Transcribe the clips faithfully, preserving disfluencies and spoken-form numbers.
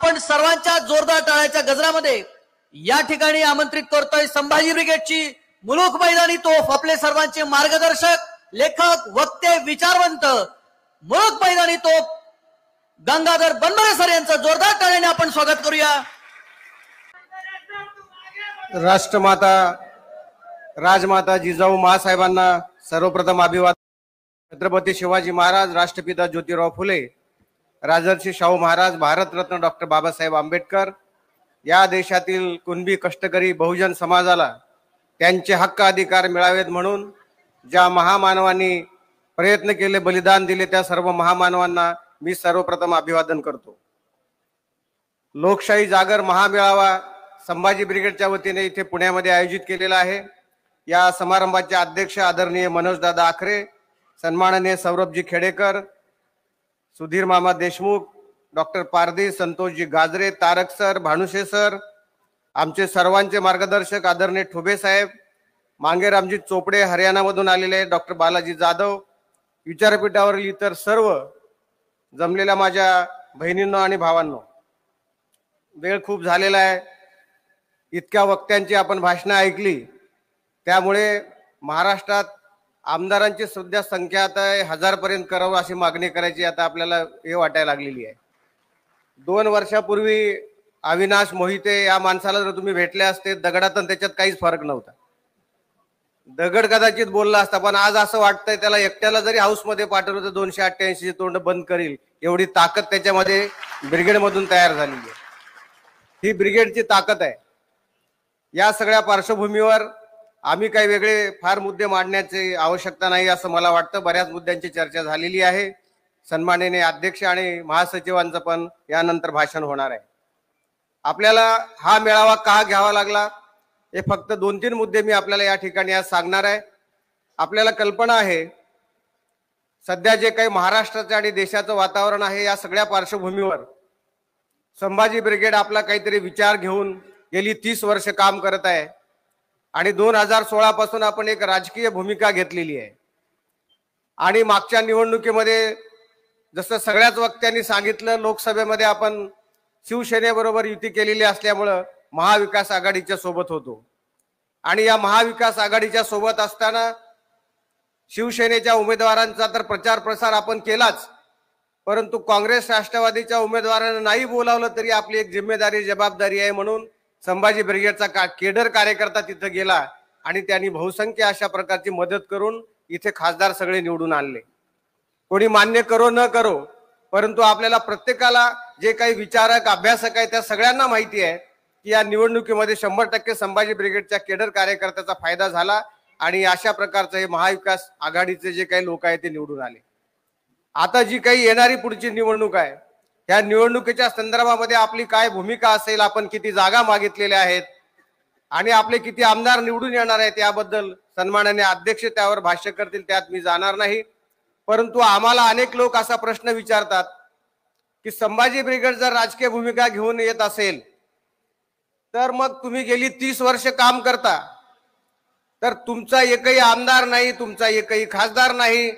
आपण सर्वांच्या जोरदार टाळ्याच्या गजरामध्ये या ठिकाणी आमंत्रित करतोय संभाजी ब्रिगेडची मुलूक मैदानी तोफ, आपले सर्वांचे मार्गदर्शक, लेखक, वक्ते, विचारवंत, मुलूक मैदानी तोफ गंगाधर बनमरे सर यांचं जोरदार टाळ्याने आपण स्वागत करूया। राष्ट्रमाता राजमाता जिजाऊ मासाहेबांना सर्वप्रथम अभिवादन। छत्रपती शिवाजी महाराज, राष्ट्रपिता ज्योतिराव फुले, राजर्षी शाहू महाराज, भारतरत्न डॉक्टर बाबासाहेब आंबेडकर या देशातील कुणबी कष्टकरी बहुजन समाजाला त्यांचे हक्क अधिकार मिळावेत म्हणून ज्या महामानवांनी प्रयत्न केले, बलिदान दिले, त्या सर्व महामानवांना मी सर्वप्रथम अभिवादन करतो। लोकशाही जागर महामेळावा संभाजी ब्रिगेडच्या वतीने इथे पुण्यामध्ये आयोजित केलेला आहे। या समारंभाचे अध्यक्ष आदरणीय मनोजदादा आखरे, सन्माननीय सौरभजी खेडेकर, सुधीर मामा Deshmukh, doctor Pardi, Santosh ji Gajare, Tarak sir, Bhanushe sir, आमचे सर्वांचे मार्गदर्शक आदरणीय ठोबे साहेब, मांगेरामजी चोपडे हरियाणामधून आलेले, डॉक्टर बालाजी जाधव, विचारपीठावरील इतर सर्व जमलेल्या माझ्या बहिणींनो आणि भावांनो, वेळ खूप झालेला आहे। इतक्या वक्त्यांची आपण भाषणं ऐकली, त्यामुळे महाराष्ट्रात आमदारांची सध्या संख्या आता हजार पर्यंत करावं अशी मागणी करायची आता आपल्याला हे वाटायला लागलेली आहे। दोन वर्षापूर्वी अविनाश मोहिते या माणसाला जर तुम्ही भेटले असते, दगडात त्याच्यात काहीच फरक नव्हता, दगड कदाचित बोलला असता, पण आज असं वाटतंय त्याला एकट्याला जरी हाऊसमध्ये पाठवलं तर दोनशे अठ्ठ्याऐंशी तोंड बंद करील एवढी ताकद त्याच्यामध्ये ब्रिगेडमधून तयार झालेली आहे। ही ब्रिगेडची ताकद आहे। या सगळ्या पार्श्वभूमीवर आम्ही काही वेगळे फार मुद्दे मांडण्याची आवश्यकता नाही असं मला वाटतं। बऱ्याच मुद्द्यांची चर्चा झालेली आहे। सन्माननीय अध्यक्ष आणि महासचिवांचं पण यानंतर भाषण होणार आहे। आपल्याला हा मेळावा का घ्यावा लागला हे फक्त दोन तीन मुद्दे मी आपल्याला या ठिकाणी आज सांगणार आहे। आपल्याला कल्पना आहे सध्या जे काही महाराष्ट्राचं आणि देशाचं वातावरण आहे, या सगळ्या पार्श्वभूमीवर संभाजी ब्रिगेड आपला काहीतरी विचार घेऊन गेली तीस वर्ष काम करत आहे आणि दोन हजार सोळा पासून आपण एक राजकीय भूमिका घेतलेली आहे। आणि मागच्या निवडणुकीमध्ये जसं सगळ्याच वक्त्यांनी सांगितलं, लोकसभेमध्ये आपण शिवसेनेबरोबर युती केलेली असल्यामुळं महाविकास आघाडीच्या सोबत होतो आणि या महाविकास आघाडीच्या सोबत असताना शिवसेनेच्या उमेदवारांचा तर प्रचार प्रसार आपण केलाच, परंतु काँग्रेस राष्ट्रवादीच्या उमेदवारांना नाही बोलावलं तरी आपली एक जिम्मेदारी जबाबदारी आहे म्हणून संभाजी ब्रिगेडचा का केडर कार्यकर्ता तिथे गेला आणि त्यांनी बहुसंख्य अशा प्रकारची मदत करून इथे खासदार सगळे निवडून आणले। कोणी मान्य करो न करो, परंतु आपल्याला प्रत्येकाला जे काही विचारक अभ्यासक आहे त्या सगळ्यांना माहिती आहे की या निवडणुकीमध्ये शंभर टक्के संभाजी ब्रिगेडच्या केडर कार्यकर्त्याचा फायदा झाला आणि अशा प्रकारचं हे महाविकास आघाडीचे जे काही लोक आहेत ते निवडून आले। आता जी काही येणारी पुढची निवडणूक आहे, या निवडणुकीच्या संदर्भामध्ये आपली काय भूमिका असेल, आपण किती जागा मागितलेल्या आहेत आणि आपले किती आमदार निवडून येणार आहेत याबद्दल सन्माननीय अध्यक्ष त्यावर भाष्य करतील, त्यात मी जाणार नाही। परंतु आम्हाला अनेक लोक असा प्रश्न विचारतात की संभाजी ब्रिगेड जर राजकीय भूमिका घेऊन येत असेल तर मग तुम्ही गेली तीस वर्ष काम करता, तर तुमचा एकही आमदार नाही, तुमचा एकही खासदार नाही,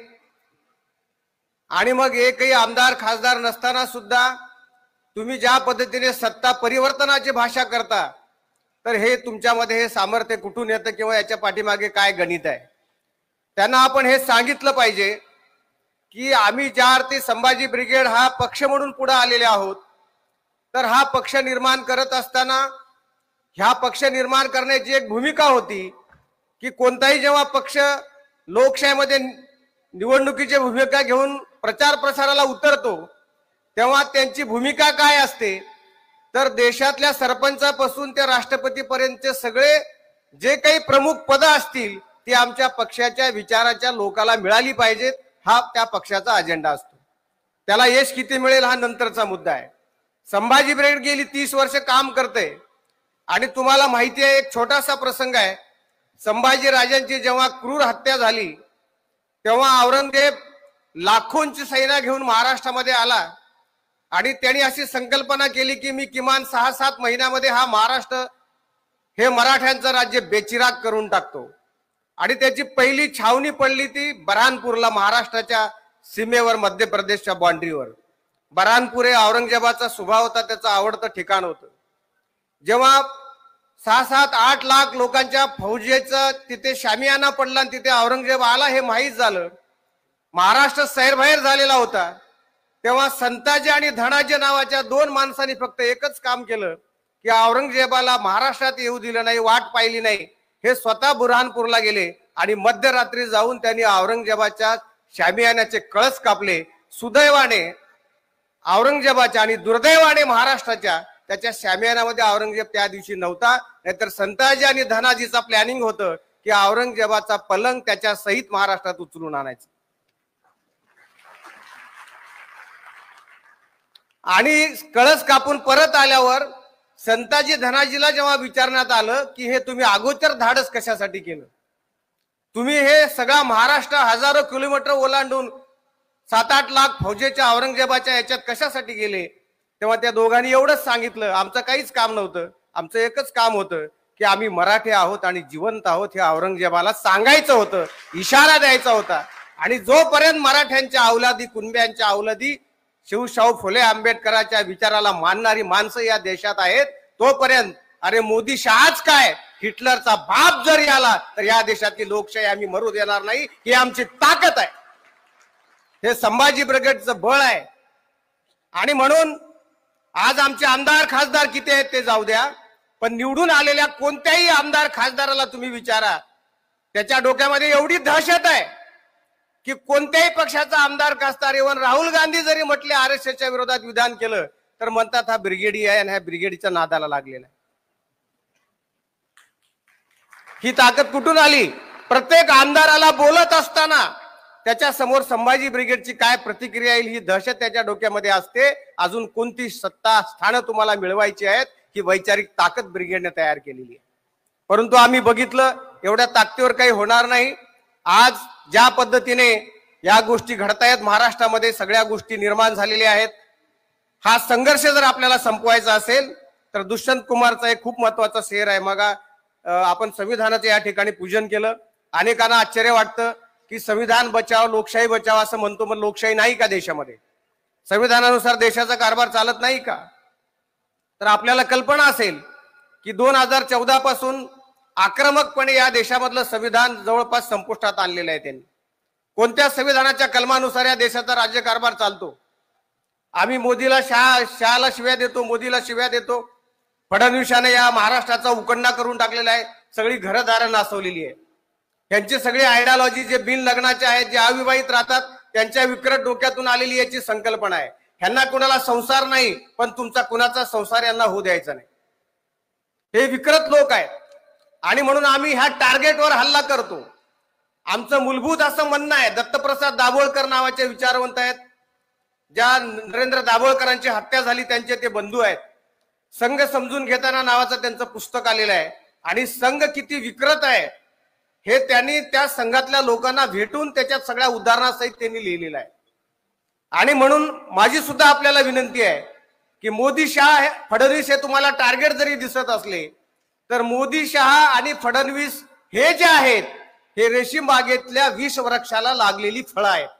आणि मग एकही आमदार खासदार नसताना सुद्धा तुम्ही ज्या पद्धतीने सत्ता परिवर्तनाची भाषा करता, तर हे तुमच्यामध्ये हे सामर्थ्य कुठून येतं किंवा याच्या पाठीमागे काय गणित आहे? त्यांना आपण हे सांगितलं पाहिजे की आम्ही ज्या अर्थी संभाजी ब्रिगेड हा पक्ष म्हणून पुढे आलेले आहोत, तर हा पक्ष निर्माण करत असताना ह्या पक्ष निर्माण करण्याची एक भूमिका होती की कोणताही जेव्हा पक्ष लोकशाहीमध्ये निवडणुकीची भूमिका घेऊन प्रचार प्रसाराला उतरतो तेव्हा त्यांची भूमिका काय असते, तर देशातल्या सरपंचापासून ते राष्ट्रपतीपर्यंतचे सगळे जे काही प्रमुख पद असतील ती आमच्या पक्षाच्या विचाराच्या लोकांना मिळाली पाहिजेत, हा त्या पक्षाचा अजेंडा असतो। त्याला यश किती मिळेल हा नंतरचा मुद्दा आहे। संभाजी ब्रिगेड गेली तीस वर्ष काम करते आणि तुम्हाला माहिती आहे, एक छोटासा प्रसंग आहे, संभाजी राजांची जेव्हा क्रूर हत्या झाली तेव्हा औरंगजेब लाखोंची सैन्य घेऊन महाराष्ट्रामध्ये आला आणि त्यांनी अशी संकल्पना केली की मी किमान सहा सात महिन्यामध्ये हा महाराष्ट्र हे मराठ्यांचं राज्य बेचिराग करून टाकतो। आणि त्याची पहिली छावणी पडली ती बऱ्हाणपूरला, महाराष्ट्राच्या सीमेवर, मध्य प्रदेशच्या बाउंड्रीवर। बऱ्हाणपूर हे औरंगजेबाचा स्वभाव होता, त्याचं आवडतं ठिकाण होतं. जेव्हा सहा सात आठ लाख लोकांच्या फौजेचं तिथे शामियाना पडला आणि तिथे औरंगजेब आला हे माहीत झालं, महाराष्ट्र सैरभैर झालेला होता, तेव्हा संताजी आणि धनाजी नावाच्या दोन माणसांनी फक्त एकच काम केलं की औरंगजेबाला महाराष्ट्रात येऊ दिलं नाही, वाट पाहिली नाही. हे स्वतः बुरहानपूरला गेले आणि मध्यरात्री जाऊन त्यांनी औरंगजेबाच्या शामियानाचे कळस कापले. सुदैवाने औरंगजेबाच्या आणि दुर्दैवाने महाराष्ट्राच्या त्याच्या शामियानामध्ये औरंगजेब त्या दिवशी नव्हता, नाहीतर संताजी आणि धनाजीचा प्लॅनिंग होतं की औरंगजेबाचा पलंग त्याच्या सहित महाराष्ट्रात उचलून आणायचं. आणि कळस कापून परत आल्यावर संताजी धनाजीला जेव्हा विचारण्यात आलं की हे तुम्ही अगोदर धाडस कशासाठी केलं, तुम्ही हे सगळा महाराष्ट्र हजारो किलोमीटर ओलांडून सात आठ लाख फौजेच्या औरंगजेबाच्या याच्यात कशासाठी गेले, तेव्हा त्या दोघांनी एवढंच सांगितलं, आमचं काहीच काम नव्हतं, आमचं एकच काम होतं की आम्ही मराठी आहोत आणि जिवंत आहोत हे औरंगजेबाला सांगायचं होतं, इशारा द्यायचा होता. आणि जोपर्यंत मराठ्यांच्या अवलादी, कुणब्यांच्या अवलादी शिवशाहू फुले आंबेडकरांच्या विचाराला मानणारी माणसं या देशात आहेत, तोपर्यंत अरे मोदी शहाच काय, हिटलरचा बाप जरी आला तर या देशातली लोकशाही आम्ही मरू देणार नाही, ही आमची ताकद आहे, हे संभाजी ब्रिगेडचं बळ आहे. आणि म्हणून आज आमचे आमदार खासदार किती आहेत ते जाऊ द्या, पण निवडून आलेल्या कोणत्याही आमदार खासदाराला तुम्ही विचारा, त्याच्या डोक्यामध्ये एवढी दहशत आहे की कोणत्याही पक्षाचा आमदार खासदार, इव्हन राहुल गांधी जरी म्हटले आरएसएसच्या विरोधात विधान केलं तर म्हणतात हा ब्रिगेडी आहे आणि ह्या ब्रिगेडीच्या नादाला लागलेला आहे. ही ताकद कुठून आली? प्रत्येक आमदाराला बोलत असताना त्याच्या समोर संभाजी ब्रिगेडची काय प्रतिक्रिया येईल ही दहशत त्याच्या डोक्यामध्ये असते. अजून कोणती सत्ता स्थानं तुम्हाला मिळवायची आहेत ही वैचारिक ताकद ब्रिगेडने तयार केलेली आहे. परंतु आम्ही बघितलं एवढ्या ताकदीवर काही होणार नाही. आज ज्या पद्धतीने या गोष्टी घडतायत महाराष्ट्रामध्ये, सगळ्या गोष्टी निर्माण झालेल्या आहेत. हा संघर्ष जर आपल्याला संपवायचा असेल तर दुष्यंत कुमारचा एक खूप महत्वाचा शेर आहे. मग आपण संविधानाचं या ठिकाणी पूजन केलं. अनेकांना आश्चर्य वाटतं की संविधान बचाव लोकशाही बचाव असं म्हणतो, पण लोकशाही नाही का देशामध्ये? संविधानानुसार देशाचा कारभार चालत नाही का? तर आपल्याला कल्पना असेल की दोन हजार चौदा पासून आक्रमकपणे या देशामधलं संविधान जवळपास संपुष्टात आणलेलं आहे त्यांनी. कोणत्या संविधानाच्या कलमानुसार या देशाचा राज्यकारभार चालतो? आम्ही मोदीला शहा शहाला शिव्या देतो, मोदीला शिव्या देतो. फडणवीसाने या महाराष्ट्राचा उकंडा करून टाकलेला आहे, सगळी घरदारं नासवलेली आहे. त्यांची सगळी आयडियोलॉजी जे बिन लग्नाचे आहेत, जे अविवाहित राहतात, त्यांच्या विकृत डोक्यातून आलेली याची संकल्पना आहे. ह्यांना कुणाला संसार नाही, पण तुमचा कुणाचा संसार यांना होऊ द्यायचा नाही. हे विकृत लोक आहेत आणि म्हणून आम्ही ह्या टार्गेटवर हल्ला करतो. आमचं मूलभूत असं म्हणणं आहे, दत्तप्रसाद दाभोळकर नावाचे विचारवंत आहेत, ज्या नरेंद्र दाभोळकरांची हत्या झाली त्यांचे ते बंधू आहेत. संघ समजून घेताना नावाचं त्यांचं पुस्तक आलेलं आहे आणि संघ किती विकृत आहे हे त्यांनी त्या संघातल्या लोकांना भेटून त्याच्यात सगळ्या उदाहरणासहित त्यांनी लिहिलेलं आहे. आणि म्हणून माझी सुद्धा आपल्याला विनंती आहे की मोदी शहा फडणवीस हे तुम्हाला टार्गेट जरी दिसत असले तर मोदी शहा आणि फडणवीस हे जे आहेत हे रेशीम बागेतल्या विष वृक्षाला लागलेली फळं आहेत.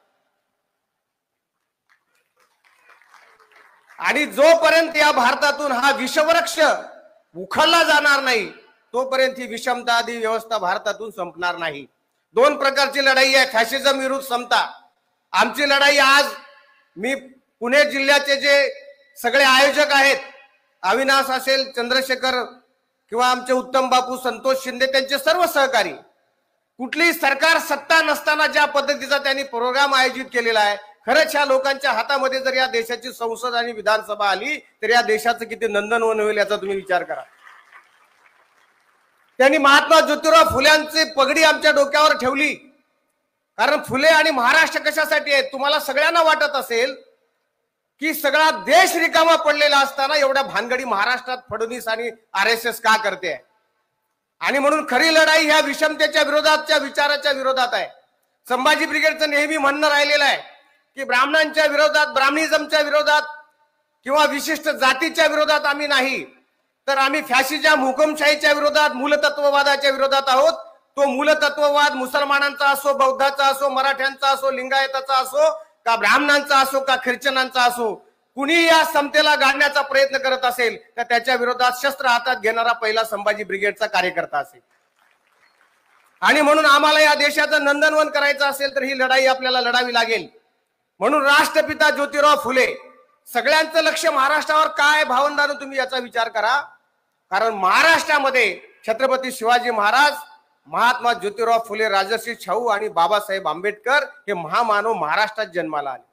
आणि जोपर्यंत या भारतातून हा विषवृक्ष उखडला जाणार नाही तोपर्यंत ही विषमता आदी व्यवस्था भारतातून संपणार नाही. दोन प्रकारची लढाई आहे, फॅशिझम विरुद्ध समता. आमची लढाई आज, मी पुणे जिल्ह्याचे जे सगळे आयोजक आहेत, अविनाश असेल, चंद्रशेखर किंवा आमचे उत्तम बापू, संतोष शिंदे, त्यांचे सर्व सहकारी, कुठलीही सरकार सत्ता नसताना ज्या पद्धतीचा त्यांनी प्रोग्राम आयोजित केलेला आहे, खरंच ह्या लोकांच्या हातामध्ये जर या देशाची संसद आणि विधानसभा आली तर या देशाचं किती नंदनवन होईल याचा तुम्ही विचार करा. त्यांनी महात्मा ज्योतिराव फुल्यांची पगडी आमच्या डोक्यावर ठेवली. कारण फुले आणि महाराष्ट्र कशासाठी आहेत? तुम्हाला सगळ्यांना वाटत असेल की सगळा देश रिकामा पडलेला असताना एवढ्या भानगडी महाराष्ट्रात फडणवीस आणि आर एस एस का करते? आणि म्हणून खरी लढाई ह्या विषमतेच्या विरोधातच्या विचाराच्या विरोधात आहे. संभाजी ब्रिगेडचं नेहमी म्हणणं राहिलेलं आहे की ब्राह्मणांच्या विरोधात, ब्राह्मणिझमच्या विरोधात किंवा विशिष्ट जातीच्या विरोधात आम्ही नाही, तर आम्ही फॅशिझम, हुकुमशाहीच्या विरोधात, मूलतत्ववादाच्या विरोधात आहोत. तो मूलतत्ववाद मुसलमानांचा असो, बौद्धाचा असो, मराठ्यांचा असो, लिंगायताचा असो, का ब्राह्मणांचा असो, का ख्रिश्चनांचा असो, कुणी या समतेला गाडण्याचा प्रयत्न करत असेल तर त्याच्या विरोधात शस्त्र हातात घेणारा पहिला संभाजी ब्रिगेडचा कार्यकर्ता असेल. आणि म्हणून आम्हाला या देशाचं नंदनवन करायचं असेल तर ही लढाई आपल्याला लढावी लागेल. म्हणून राष्ट्रपिता ज्योतिराव फुले, सगळ्यांचं लक्ष महाराष्ट्रावर काय भावंडानं तुम्ही याचा विचार करा. कारण महाराष्ट्रामध्ये छत्रपती शिवाजी महाराज, महात्मा ज्योतिराव फुले, राजर्षी शाहू आणि बाबासाहेब आंबेडकर हे महामानव महाराष्ट्रात जन्माला आले.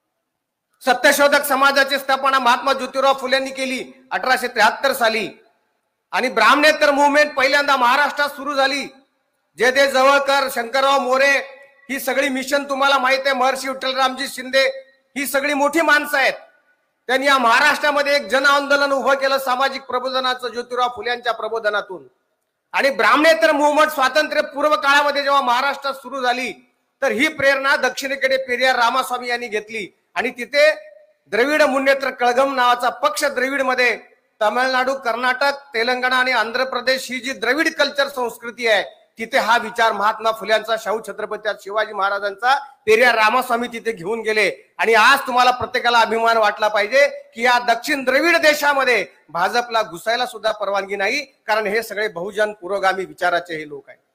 सत्यशोधक समाजाची स्थापना महात्मा ज्योतिराव फुलेंनी केली अठराशे त्र्याहत्तर साली. आणि ब्राह्मणेतर मुवमेंट पहिल्यांदा महाराष्ट्रात सुरू झाली. जे दे जवळकर, शंकरराव मोरे, ही सगळी मिशन तुम्हाला माहित आहे. महर्षी विठ्ठलरामजी शिंदे, ही सगळी मोठी माणसं आहेत. त्यांनी या महाराष्ट्रामध्ये एक जन आंदोलन उभं केलं सामाजिक प्रबोधनाचं ज्योतिराव फुल्यांच्या प्रबोधनातून. आणि ब्राह्मणेतर मुवमेंट स्वातंत्र्य पूर्व काळामध्ये जेव्हा महाराष्ट्रात सुरू झाली तर ही प्रेरणा दक्षिणेकडे पेरियार रामास्वामी यांनी घेतली. आणि तिथे द्रविड मुन्नेत्र कळगम नावाचा पक्ष द्रविडमध्ये तामिळनाडू, कर्नाटक, तेलंगणा आणि आंध्र प्रदेश ही जी द्रविड कल्चर संस्कृती आहे तिथे हा विचार महात्मा फुल्यांचा, शाहू छत्रपती शिवाजी महाराजांचा, पेरियार रामास्वामी तिथे घेऊन गेले. आणि आज तुम्हाला प्रत्येकाला अभिमान वाटला पाहिजे की या दक्षिण द्रविड देशामध्ये भाजपला घुसायला सुद्धा परवानगी नाही. कारण हे सगळे बहुजन पुरोगामी विचाराचे हे लोक आहेत.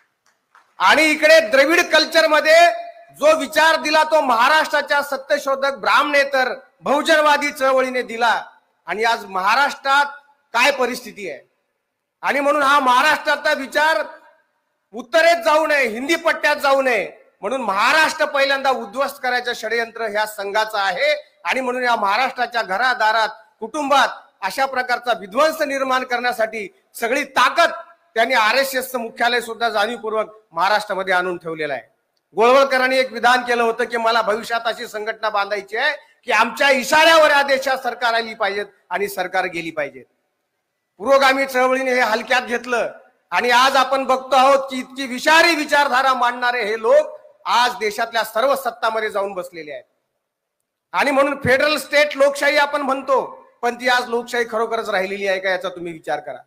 आणि इकडे द्रविड कल्चर मध्ये जो विचार दिला तो महाराष्ट्राच्या सत्यशोधक ब्राह्मणेतर बहुजनवादी चळवळीने दिला. आणि आज महाराष्ट्रात काय परिस्थिती आहे. आणि म्हणून हा महाराष्ट्राचा विचार उत्तरेत जाऊ नये, हिंदी पट्ट्यात जाऊ नये, म्हणून महाराष्ट्र पहिल्यांदा उद्ध्वस्त करायचं षडयंत्र ह्या संघाचं आहे. आणि म्हणून या महाराष्ट्राच्या घरादारात, कुटुंबात अशा प्रकारचा विध्वंस निर्माण करण्यासाठी सगळी ताकद त्यांनी आर एस एसचं मुख्यालय सुद्धा जाणीवपूर्वक महाराष्ट्रामध्ये आणून ठेवलेलं आहे. गोळवळकरांनी एक विधान केलं होतं की मला भविष्यात अशी संघटना बांधायची आहे की आमच्या इशाऱ्यावर या देशात सरकार आली पाहिजेत आणि सरकार गेली पाहिजेत. पुरोगामी चळवळीने हे हलक्यात घेतलं. आणि आज आपण बघतो आहोत की इतकी विषारी विचारधारा मांडणारे हे लोक आज देशातल्या सर्व सत्तामध्ये जाऊन बसलेले आहेत. आणि म्हणून फेडरल स्टेट लोकशाही आपण म्हणतो, पण ती आज लोकशाही खरोखरच राहिलेली आहे का याचा तुम्ही विचार करा.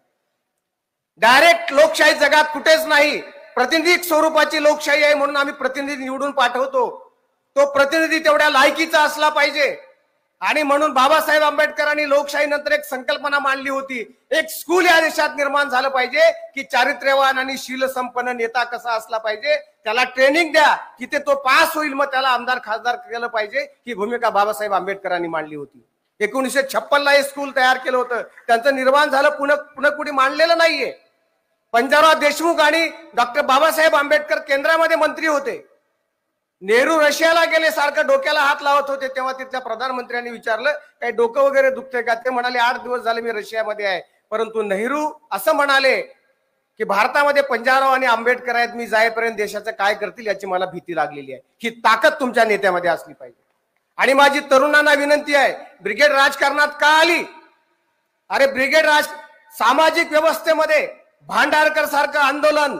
डायरेक्ट लोकशाही जगात कुठेच नाही. प्रतिनिधी स्वरूपाची लोकशाही आहे. म्हणून आम्ही प्रतिनिधी निवडून पाठवतो. तो प्रतिनिधी तेवढ्या लायकीचा असला पाहिजे. आणि म्हणून बाबासाहेब आंबेडकरांनी लोकशाही नंतर एक संकल्पना मांडली होती. एक स्कूल या देशात निर्माण झालं पाहिजे की चारित्र्यवान आणि शील संपन्न नेता कसा असला पाहिजे, त्याला ट्रेनिंग द्या की ते तो पास होईल, मग त्याला आमदार खासदार केलं पाहिजे. ही भूमिका बाबासाहेब आंबेडकरांनी मांडली होती. एकोणीसशे छप्पन ला हे स्कूल तयार केलं होतं. त्यांचं निर्माण झालं, पुन्हा पुन्हा कुठे मांडलेलं नाहीये. पंजाबराव देशमुख आणि डॉक्टर बाबासाहेब आंबेडकर केंद्रामध्ये मंत्री होते. नेहरू रशियाला गेले, सारखं डोक्याला हात लावत होते. तेव्हा तिथल्या प्रधानमंत्र्यांनी विचारलं काही डोकं वगैरे दुखतंय का. ते म्हणाले आठ दिवस झाले मी रशियामध्ये आहे. परंतु नेहरू असं म्हणाले की भारतामध्ये पंजाबराव आणि आंबेडकर आहेत, मी जाईपर्यंत देशाचं काय करतील याची मला भीती लागलेली आहे. ही ताकद तुमच्या नेत्यामध्ये असली पाहिजे. आणि माझी तरुणांना विनंती आहे, ब्रिगेड राजकारणात का आली. अरे ब्रिगेड राज सामाजिक व्यवस्थेमध्ये भांडारकर सारखं आंदोलन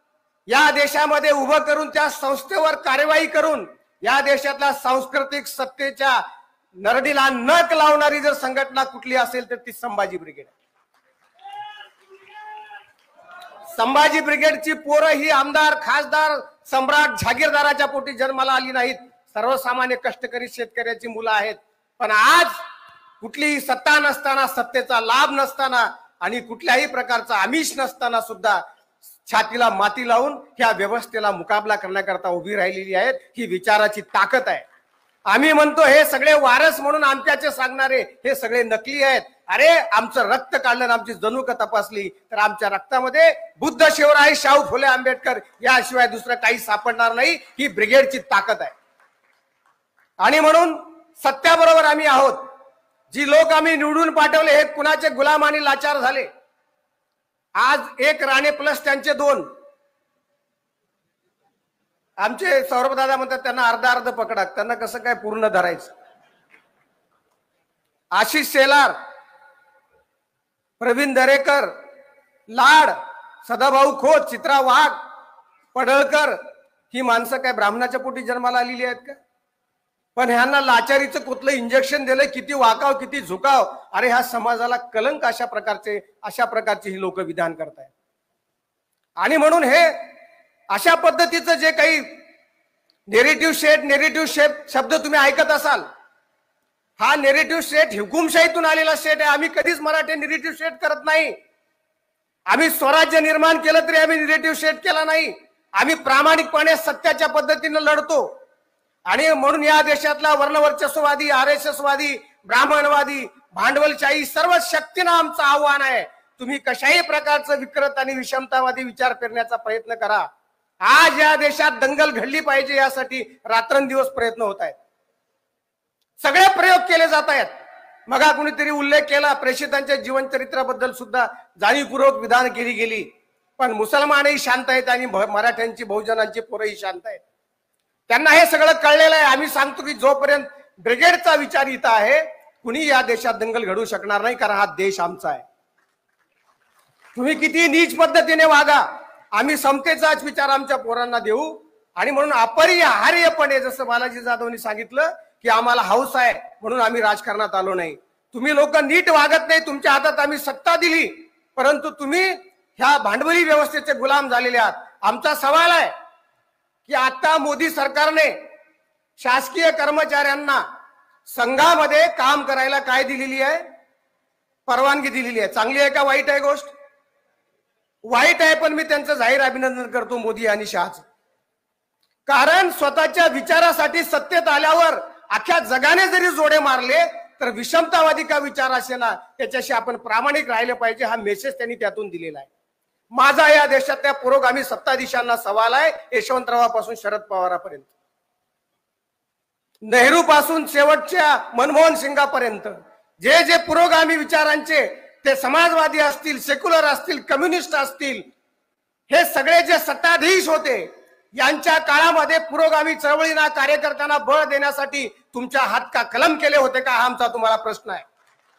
या देशामध्ये उभं करून त्या संस्थेवर कार्यवाही करून या देशातल्या सांस्कृतिक सत्तेच्या नरडीला नख लावणारी जर संघटना कुठली असेल तर ती संभाजी ब्रिगेड. संभाजी ब्रिगेडची पोरं ही आमदार, खासदार, सम्राट, जहागीरदाराच्या पोटी जन्माला आली नाहीत. सर्वसामान्य कष्टकरी शेतकऱ्याची मुलं आहेत. पण आज कुठलीही सत्ता नसताना, सत्तेचा लाभ नसताना आणि कुठल्याही प्रकारचा आमिष नसताना सुद्धा छातीला माती लावून ह्या व्यवस्थेला मुकाबला करण्याकरता उभी राहिलेली आहेत. ही विचाराची ताकद आहे. आम्ही म्हणतो हे सगळे वारस म्हणून आमच्याचे सांगणारे हे सगळे नकली आहेत. अरे आमचं रक्त काढलं, आमची जनुक तपासली तर आमच्या रक्तामध्ये बुद्ध, शिवराय, शाहू फुले, आंबेडकर याशिवाय दुसरं काही सापडणार नाही. ही ब्रिगेडची ताकद आहे. आणि म्हणून सत्याबरोबर आम्ही आहोत. जी लोक आम्ही निवडून पाठवले हे कुणाचे गुलाम आणि लाचार झाले. आज एक राणे प्लस त्यांचे दोन. आमचे सौरभ दादा म्हणतात त्यांना अर्धा अर्ध पकडा, त्यांना कसं काय पूर्ण धरायचं. आशिष शेलार, प्रवीण दरेकर, लाड, सदाभाऊ खोत, चित्रा वाघ, पडळकर ही माणसं काय ब्राह्मणाच्या पोटी जन्माला आलेली आहेत का. पण ह्यांना लाचारीचं कुठलं इंजेक्शन दिलंय, किती वाकाव किती झुकाव. अरे ह्या समाजाला कलंक अशा प्रकारचे अशा प्रकारचे ही लोक विधान करतायत. आणि म्हणून हे अशा पद्धतीचं जे काही नेरेटिव्ह शेप नेरेटिव्ह शेप शब्द तुम्ही ऐकत असाल, हा नेरेटिव्ह स्टेट हुकुमशाहीतून आलेला स्टेट आहे. आम्ही कधीच मराठी नेरेटिव्ह स्टेट करत नाही. आम्ही स्वराज्य निर्माण केलं तरी आम्ही नेरेटिव्ह स्टेट केला नाही. आम्ही प्रामाणिकपणे सत्याच्या पद्धतीने लढतो. आणि म्हणून या देशातला वर्णवर्चस्ववादी, आर एस एस वादी, ब्राह्मणवादी, भांडवलशाही सर्व शक्तींना आमचं आव्हान आहे. तुम्ही कशाही प्रकारचं विकृत आणि विषमतावादी विचार करण्याचा प्रयत्न करा. आज या देशात दंगल घडली पाहिजे यासाठी रात्रंदिवस प्रयत्न होत आहेत. सगळे प्रयोग केले जात आहेत. मगा कुणीतरी उल्लेख केला प्रेषितांच्या जीवनचरित्राबद्दल सुद्धा जाणीवपूर्वक विधान केली गेली. पण मुसलमानही शांत आहेत आणि मराठ्यांची, बहुजनांची पोरंही शांत आहेत. त्यांना हे सगळं कळलेलं आहे. आम्ही सांगतो की जोपर्यंत ब्रिगेडचा विचार इथं आहे, कुणी या देशात दंगल घडवू शकणार नाही, कारण हा देश आमचा आहे. तुम्ही किती नीच पद्धतीने वागा, आम्ही समतेचाच विचार आमच्या पोरांना देऊ. आणि म्हणून अपरिहार्यपणे जसं बालाजी जाधवनी सांगितलं की आम्हाला हौस आहे म्हणून आम्ही राजकारणात आलो नाही. तुम्ही लोक नीट वागत नाही. तुमच्या हातात आम्ही सत्ता दिली, परंतु तुम्ही ह्या भांडवली व्यवस्थेचे गुलाम झालेले आहात. आमचा सवाल आहे की आता मोदी सरकारने शासकीय कर्मचाऱ्यांना संघामध्ये काम करायला काय दिलेली आहे? परवानगी दिलेली आहे. चांगली आहे का वाईट आहे गोष्ट? वाईट आहे. पण मी त्यांचं जाहीर अभिनंदन करतो मोदी आणि शहाचं. कारण स्वतःच्या विचारासाठी सत्तेत आल्यावर अख्ख्या जगाने जरी जोडे मारले तर विषमतावादी का विचार असे ना, त्याच्याशी आपण प्रामाणिक राहिले पाहिजे, हा मेसेज त्यांनी त्यातून दिलेला आहे. माझा या देशातल्या पुरोगामी सत्ताधीशांना सवाल आहे, यशवंतरावापासून शरद पवारापर्यंत, नेहरू पासून शेवटच्या मनमोहन सिंगापर्यंत जे जे पुरोगामी विचारांचे, ते समाजवादी असतील, सेक्युलर असतील, कम्युनिस्ट असतील, हे सगळे जे सत्ताधीश होते, यांच्या काळामध्ये पुरोगामी चळवळींना, कार्यकर्त्यांना बळ देण्यासाठी तुमच्या हात का कलम केले होते का? हा आमचा तुम्हाला प्रश्न आहे.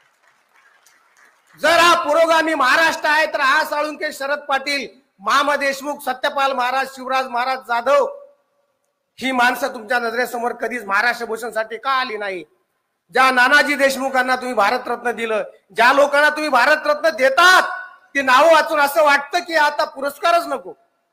जर हा पुरोगामी महाराष्ट्र आहे तर हा साळुंके, शरद पाटील, मामा देशमुख, सत्यपाल महाराज, शिवराज महाराज जाधव ही माणसं तुमच्या नजरेसमोर कधीच महाराष्ट्र भूषणसाठी का आली नाही? ज्या नानाजी देशमुखांना तुम्ही भारतरत्न दिलं, ज्या लोकांना तुम्ही भारतरत्न देतात, ती नावं वाचून असं वाटतं की आता पुरस्कारच नको.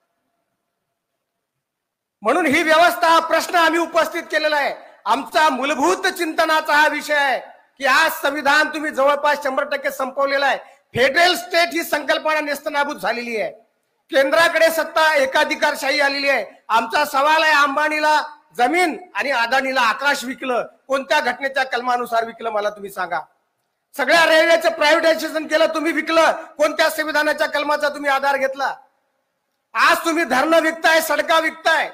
म्हणून ही व्यवस्था, हा प्रश्न आम्ही उपस्थित केलेला आहे. आमचा मूलभूत चिंतनाचा हा विषय आहे की आज संविधान तुम्ही जवळपास शंभर टक्के संपवलेला आहे. फेडरल स्टेट ही संकल्पना नेस्तनाबूत झालेली आहे. केंद्राकडे सत्ता एकाधिकारशाही आलेली आहे. आमचा सवाल आहे, अंबानीला जमीन आणि अदानीला आकाश विकलं, कोणत्या घटनेच्या कलमानुसार विकलं मला तुम्ही सांगा. सगळ्या रेल्वेचं प्रायव्हेटायझेशन केलं, तुम्ही विकलं, कोणत्या संविधानाच्या कलमाचा तुम्ही आधार घेतला? आज तुम्ही धरणं विकताय, सडका विकताय,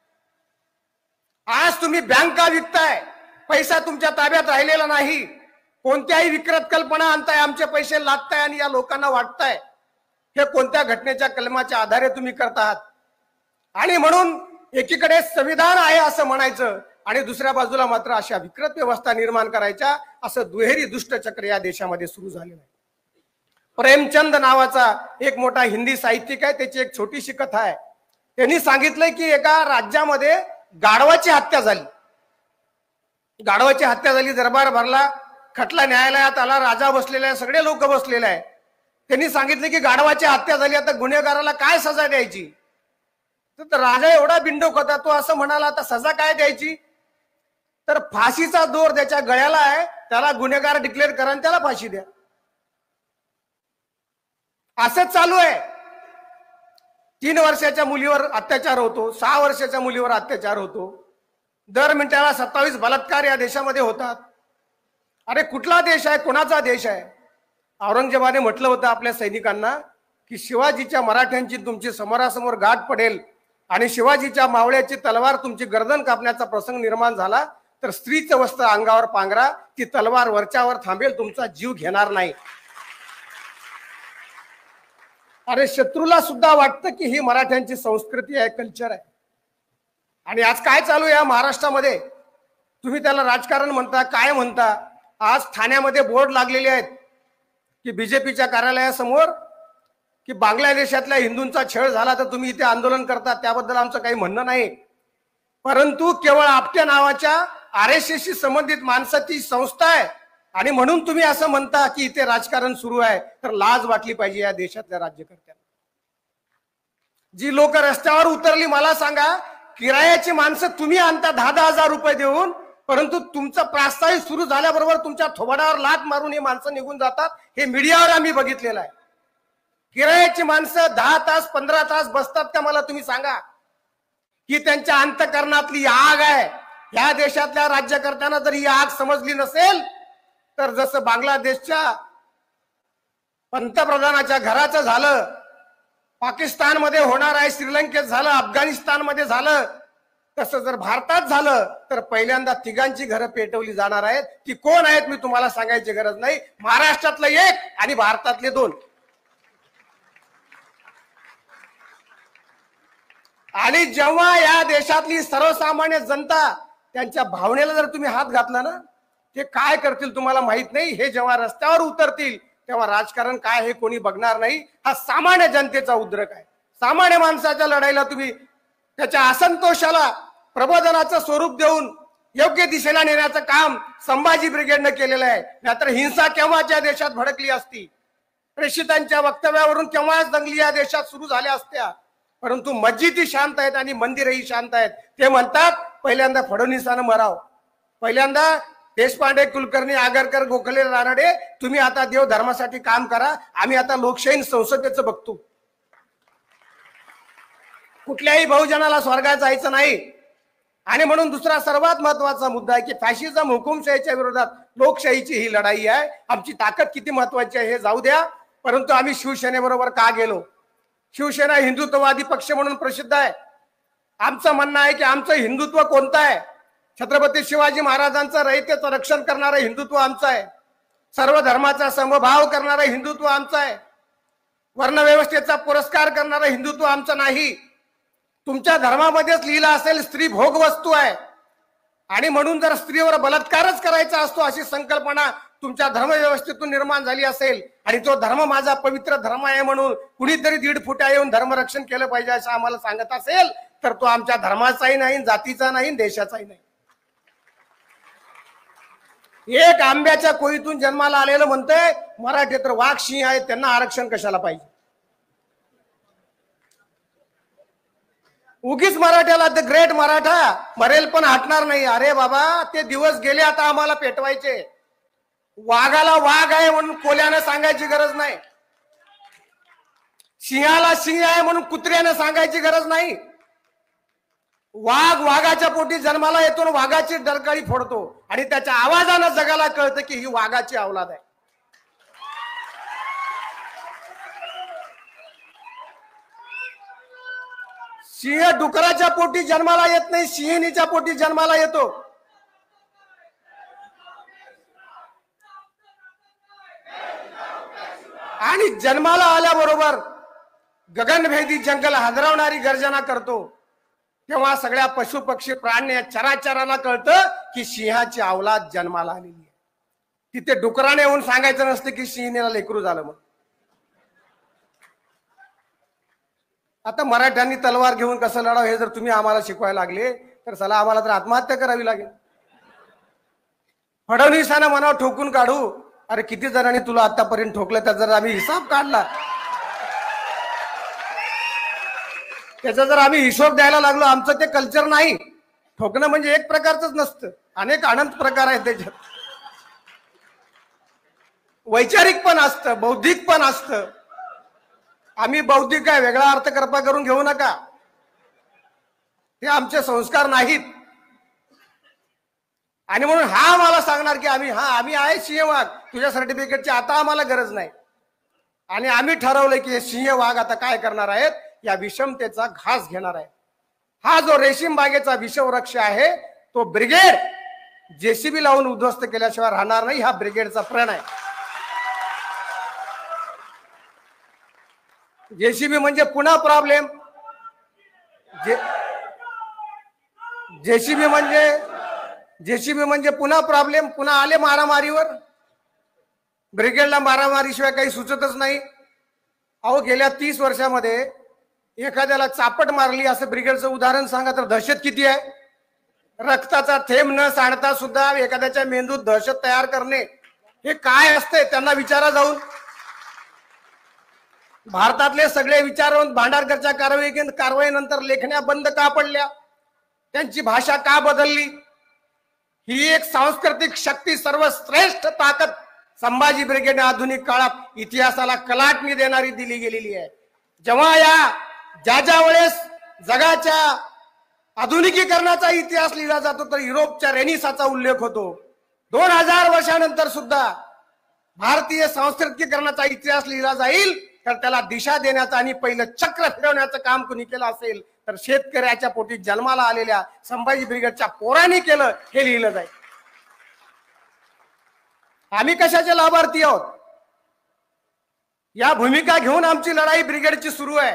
आज तुम्ही बँका विकताय, पैसा तुमच्या ताब्यात राहिलेला नाही. कोणत्याही विकृत कल्पना आणताय, आमचे पैसे लादताय आणि या लोकांना वाटताय. हे कोणत्या घटनेच्या कलमाच्या आधारे तुम्ही करत आहात? आणि म्हणून एकीकडे संविधान आहे असं म्हणायचं आणि दुसऱ्या बाजूला मात्र अशा विकृत व्यवस्था निर्माण करायच्या, असं दुहेरी दुष्टचक्र या देशामध्ये सुरू झालेलं आहे. प्रेमचंद नावाचा एक मोठा हिंदी साहित्यिक आहे, त्याची एक छोटीशी कथा आहे. त्यांनी सांगितलंय की एका राज्यामध्ये गाढवाची हत्या झाली. गाढवाची हत्या झाली, दरबार भरला, खटला न्यायालयात आला, राजा बसलेला आहे, सगळे लोक बसलेले आहे. त्यांनी सांगितले की गाढवाची हत्या झाली, आता गुन्हेगाराला काय सजा द्यायची? तर राजा एवढा बिंडोक होता, तो असं म्हणाला, आता सजा काय द्यायची? तर फाशीचा दोर त्याच्या गळ्याला आहे, त्याला गुन्हेगार डिक्लेअर करा आणि त्याला फाशी द्या. असंच चालू आहे. तीन वर्षाच्या मुलीवर अत्याचार होतो, सहा वर्षाच्या मुलीवर अत्याचार होतो, दर मिनिटाला सत्तावीस बलात्कार या देशामध्ये होतात. अरे कुठला देश आहे, कोणाचा देश आहे? औरंगजेबाने म्हटलं होतं आपल्या सैनिकांना की शिवाजीच्या मराठ्यांची तुमची समोरासमोर गाठ पडेल आणि शिवाजीच्या मावळ्याची तलवार तुमची गर्दन कापण्याचा प्रसंग निर्माण झाला तर स्त्रीचं वस्त्र अंगावर पांघरा, ती तलवार वरच्यावर थांबेल, तुमचा जीव घेणार नाही. अरे शत्रूला सुद्धा वाटतं की ही मराठ्यांची संस्कृती आहे, कल्चर आहे. आणि आज काय चालू आहे या महाराष्ट्रामध्ये? तुम्ही त्याला राजकारण म्हणता, काय म्हणता? आज ठाण्यामध्ये बोर्ड लागलेले आहेत की बीजेपीच्या कार्यालयासमोर की बांगलादेशातल्या हिंदूंचा छळ झाला तर तुम्ही इथे आंदोलन करता, त्याबद्दल आमचं काही म्हणणं नाही. परंतु केवळ आपट्या नावाच्या आर एस एस शी संबंधित माणसाची संस्था आहे आणि म्हणून तुम्ही असं म्हणता की इथे राजकारण सुरू आहे, तर लाज वाटली पाहिजे या देशातल्या राज्यकर्त्यांना. जी लोक रस्त्यावर उतरली, मला सांगा, किरायाची माणसं तुम्ही आणता दहा दहा हजार रुपये देऊन, परंतु तुमचं प्रास्ताविक सुरू झाल्याबरोबर तुमच्या थोबाडावर लात मारून ही माणसं निघून जातात. हे मीडियावर आम्ही बघितलेलं आहे. किरायाची माणसं दहा तास पंधरा तास बसतात का? मला तुम्ही सांगा की त्यांच्या अंतःकरणातली आग आहे. या देशातल्या राज्यकर्त्यांना जर ही आग समजली नसेल तर जसं बांगलादेशच्या पंतप्रधानाच्या घराचं झालं, पाकिस्तानमध्ये होणार आहे, श्रीलंकेत झालं, अफगाणिस्तानमध्ये झालं, तसं जर भारतात झालं तर पहिल्यांदा तिघांची घरं पेटवली जाणार आहेत. ती कोण आहेत मी तुम्हाला सांगायची गरज नाही. महाराष्ट्रातलं एक आणि भारतातले दोन. आणि जेव्हा या देशातली सर्वसामान्य जनता त्यांच्या भावनेला जर तुम्ही हात घातला ना, ते काय करतील तुम्हाला माहित नाही. हे जेव्हा रस्त्यावर उतरतील तेव्हा राजकारण काय हे कोणी बघणार नाही. हा सामान्य जनतेचा उद्रेक आहे. सामान्य माणसाच्या लढाईला तुम्ही त्याच्या असंतोषाला प्रबोधनाचं स्वरूप देऊन योग्य दिशेला नेण्याचं काम संभाजी ब्रिगेडनं केलेलं आहे. नाहीतर हिंसा केव्हाच्या देशात भडकली असती. प्रेषितांच्या वक्तव्यावरून केव्हाच दंगली या देशात सुरू झाल्या असत्या. परंतु मस्जिदी शांत आहेत आणि मंदिरही शांत आहेत. ते म्हणतात पहिल्यांदा फडणवीसानं मराव, पहिल्यांदा देशपांडे, कुलकर्णी, आगरकर, गोखले, रानडे, तुम्ही आता देव धर्मासाठी काम करा. आम्ही आता लोकशाही संसदेचं बघतो. कुठल्याही बहुजनाला स्वर्गात जायचं नाही. आणि म्हणून दुसरा सर्वात महत्वाचा मुद्दा आहे की फॅशिझम, हुकुमशाहीच्या विरोधात लोकशाहीची ही लढाई आहे. आमची ताकद किती महत्वाची आहे हे जाऊ द्या, परंतु आम्ही शिवसेनेबरोबर का गेलो? शिवसेना हिंदुत्ववादी पक्ष म्हणून प्रसिद्ध आहे. आमचं म्हणणं आहे की आमचं हिंदुत्व कोणतं आहे? छत्रपती शिवाजी महाराजांचं रयतेचं रक्षण करणारं हिंदुत्व आमचं आहे. सर्व धर्माचा समभाव करणारं हिंदुत्व आमचं आहे. वर्णव्यवस्थेचा पुरस्कार करणारं हिंदुत्व आमचं नाही. तुमच्या धर्मामध्येच लिहिलं असेल स्त्री भोगवस्तू आहे आणि म्हणून जर स्त्रीवर बलात्कारच करायचा असतो अशी संकल्पना तुमच्या धर्मव्यवस्थेतून निर्माण झाली असेल आणि तो धर्म माझा पवित्र धर्म आहे म्हणून कुणीतरी दीड फुट्या येऊन धर्मरक्षण केलं पाहिजे असं आम्हाला सांगत असेल तर तो आमच्या धर्माचाही नाही, जातीचा नाही, देशाचाही नाही. एक आंब्याच्या कोळीतून जन्माला आलेलं म्हणतंय मराठी तर वाघ सिंह आहेत, त्यांना आरक्षण कशाला पाहिजे? उगीच मराठ्याला द ग्रेट मराठा मरेल पण हटणार नाही. अरे बाबा, ते दिवस गेले, आता आम्हाला पेटवायचे. वाघाला वाघ आहे म्हणून कोल्यानं सांगायची गरज नाही. सिंहाला सिंह आहे म्हणून कुत्र्यानं सांगायची गरज नाही. वाघ वाघाच्या पोटी जन्माला येतो, वाघाची डरकाळी फोडतो आणि त्याच्या आवाजानं जगाला कळतं की ही वाघाची औलाद आहे. सिंह डुकराच्या पोटी जन्माला येत नाही, सिंहिणीच्या पोटी जन्माला येतो. आणि जन्माला आल्याबरोबर गगनभेदी जंगल हादरवणारी गर्जना करतो. तेव्हा सगळ्या पशु पक्षी प्राणी चराचरांना कळतं की सिंहाची औलाद जन्माला आलेली आहे. तिथे डुकराने येऊन सांगायचं नसतं की सिंहिणीला लेकरू झालं म्हणून. आता मराठ्यांनी तलवार घेऊन कसं लढावं हे जर तुम्ही आम्हाला शिकवायला लागले तर चला आम्हाला तर आत्महत्या करावी लागेल. फडणवीसांना मनावर ठोकून काढू. अरे किती जणांनी तुला आतापर्यंत ठोकलं त्याचा जर आम्ही हिसाब काढला, त्याचा जर आम्ही हिशोब द्यायला लागलो, आमचं ते कल्चर नाही. ठोकणं म्हणजे एक प्रकारच नसतं, अनेक अनंत प्रकार आहेत त्याच्यात. वैचारिक पण असतं, बौद्धिक पण असतं. आम्ही बौद्धिक आहे, वेगळा अर्थ कृपा करून घेऊ नका. ते आमचे संस्कार नाहीत. आणि म्हणून हा मला सांगणार की आम्ही हा आम्ही आहे सिंह वाघ, तुझ्या सर्टिफिकेटची आता आम्हाला गरज नाही. आणि आम्ही ठरवलंय की हे सिंह वाघ आता काय करणार आहेत, या विषमतेचा घास घेणार आहे. हा जो रेशीम बागेचा विषवृक्ष आहे तो ब्रिगेड जेसीबी लावून उद्ध्वस्त केल्याशिवाय राहणार नाही. हा ब्रिगेडचा प्रण आहे. जेसीबी म्हणजे पुन्हा प्रॉब्लेम. जे जेसीबी म्हणजे जेसीबी म्हणजे पुन्हा प्रॉब्लेम. पुन्हा आले मारामारीवर. ब्रिगेडला मारामारीशिवाय काही सुचतच नाही. अहो गेल्या तीस वर्षामध्ये एखाद्याला चापट मारली असं ब्रिगेडचं उदाहरण सांगा तर दहशत किती आहे. रक्ताचा थेंब न सांडता सुद्धा एखाद्याच्या मेंदूत दहशत तयार करणे हे काय असते त्यांना विचारा जाऊन. भारतातले सगळे विचारवंत भांडारकरच्या कारवाई कारवाईनंतर लेखण्या बंद का पडल्या, त्यांची भाषा का बदलली, ही एक सांस्कृतिक शक्ती, सर्वश्रेष्ठ ताकद संभाजी ब्रिगेड आधुनिक काळात इतिहासाला कलाटणी देणारी दिली गेलेली आहे. जेव्हा या ज्या ज्या वेळेस जगाच्या आधुनिकीकरणाचा इतिहास लिहिला जातो तर युरोपच्या रेनिसाचा उल्लेख होतो. दोन हजार वर्षानंतर सुद्धा भारतीय सांस्कृतिकीकरणाचा इतिहास लिहिला जाईल तर त्याला दिशा देण्याचं आणि पहिलं चक्र फिरवण्याचं काम कुणी केलं असेल तर शेतकऱ्याच्या पोटी जन्माला आलेल्या संभाजी ब्रिगेडच्या पोरांनी केलं हे लिहिलं जाईल. आम्ही कशाचे लाभार्थी आहोत? या भूमिका घेऊन आमची लढाई ब्रिगेडची सुरू आहे.